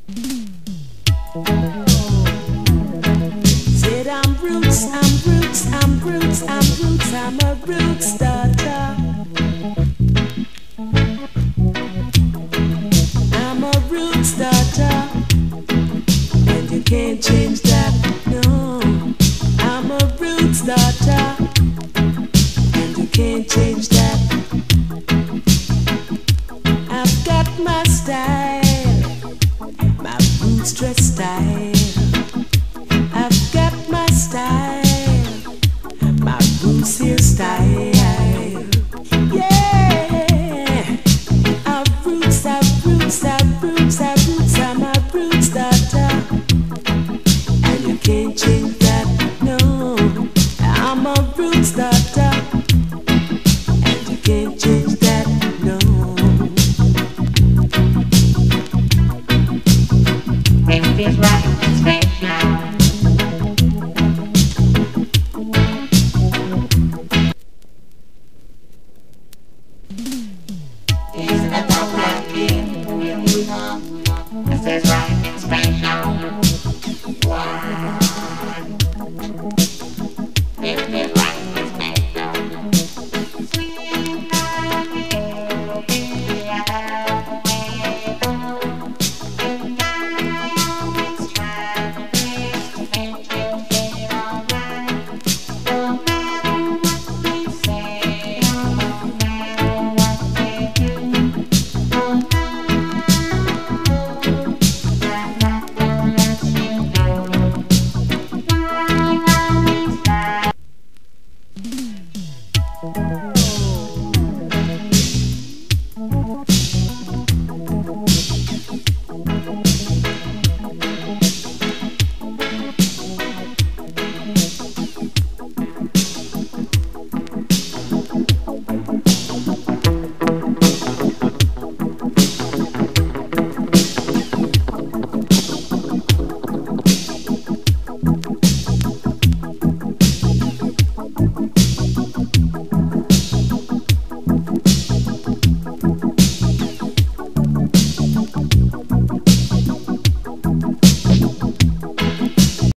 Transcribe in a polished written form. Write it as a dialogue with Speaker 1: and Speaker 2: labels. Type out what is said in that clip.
Speaker 1: Said I'm roots, I'm roots, I'm roots, I'm roots, I'm a roots daughter. I'm a roots daughter, and you can't change that, no. I'm a roots daughter, and you can't change that. I've got my style, my roots dress style. I've got my style, my roots hairstyle. Yeah, I've roots, I've roots, I've roots, I've roots, I'm a roots daughter, and you can't change that, no. I'm a roots daughter, and you can't change that, no.
Speaker 2: Baby, right,